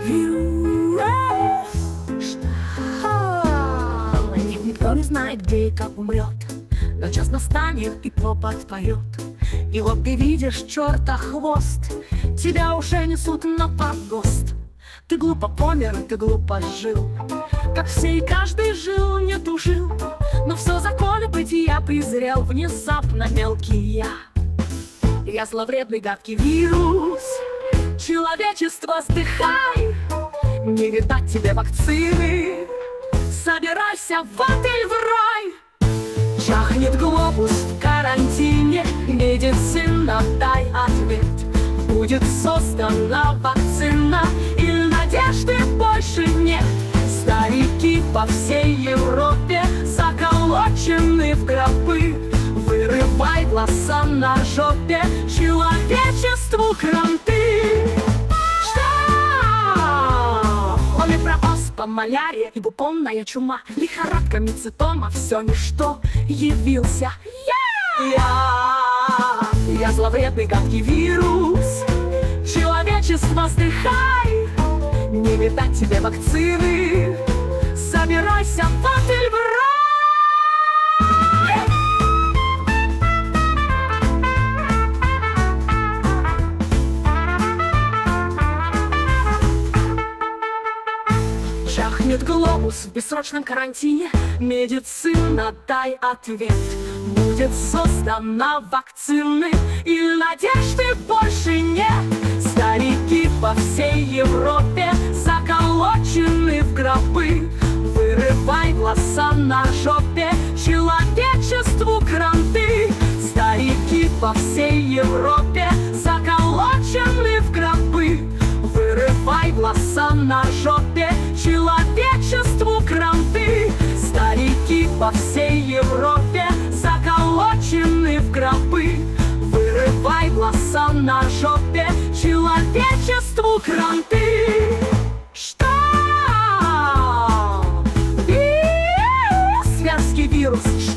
Вирус. Никто не знает, где и как умрет, но час настанет и пропасть поет. И вот ты видишь черта хвост, тебя уже несут на погост. Ты глупо помер, ты глупо жил, как все и каждый жил, не тужил. Но все законы бытия презрел внезапно мелкий я. Я зловредный гадкий вирус, человечество, сдыхай, не видать тебе вакцины. Собирайся в ад или в рай. Чахнет глобус в карантине, медицина, дай ответ. Будет создана вакцина, и надежды больше нет. Старики по всей Европе заколочены в гробы. Вырывай глаза на жопе, человечеству кранты. Малярия и бубонная чума, лихорадка, мицетома, все ничто явился я зловредный гадкий вирус, человечество, сдыхай, не видать тебе вакцины. Собирайся в ад или в рай. Чахнет глобус в бессрочном карантине, медицина, дай ответ. Будет создана вакцина, и надежды больше нет. Старики по всей Европе заколочены в гробы. Вырывай глаза на жопе, человечеству кранты. Старики по всей Европе заколочены в гробы. Вырывай глаза на жопе, человечеству кранты. Старики по всей Европе заколочены в гробы. Вырывай глаза на жопе, человечеству кранты. Что? Вирус, зверский вирус.